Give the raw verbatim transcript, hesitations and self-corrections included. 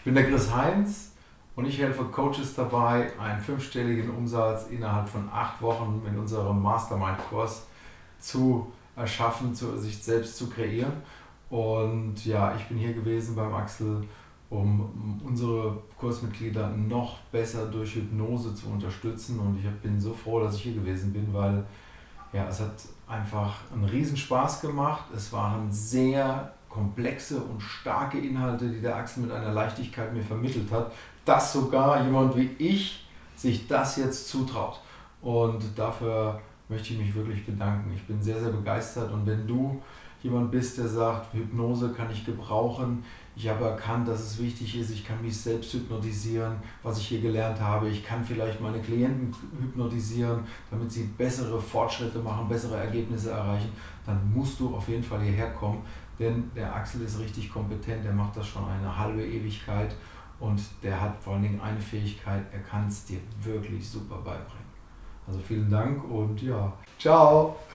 Ich bin der Chris Heinz und ich helfe Coaches dabei, einen fünfstelligen Umsatz innerhalb von acht Wochen mit unserem Mastermind-Kurs zu erschaffen, zu sich selbst zu kreieren. Und ja, ich bin hier gewesen beim Axel, um unsere Kursmitglieder noch besser durch Hypnose zu unterstützen. Und ich bin so froh, dass ich hier gewesen bin, weil ja, es hat einfach einen Riesenspaß gemacht. Es waren sehr komplexe und starke Inhalte, die der Axel mit einer Leichtigkeit mir vermittelt hat, dass sogar jemand wie ich sich das jetzt zutraut. Und dafür möchte ich mich wirklich bedanken. Ich bin sehr, sehr begeistert, und wenn du jemand bist, der sagt, Hypnose kann ich gebrauchen, ich habe erkannt, dass es wichtig ist, ich kann mich selbst hypnotisieren, was ich hier gelernt habe, ich kann vielleicht meine Klienten hypnotisieren, damit sie bessere Fortschritte machen, bessere Ergebnisse erreichen, dann musst du auf jeden Fall hierher kommen, denn der Axel ist richtig kompetent, der macht das schon eine halbe Ewigkeit und der hat vor allen Dingen eine Fähigkeit, er kann es dir wirklich super beibringen. Also vielen Dank und ja, ciao!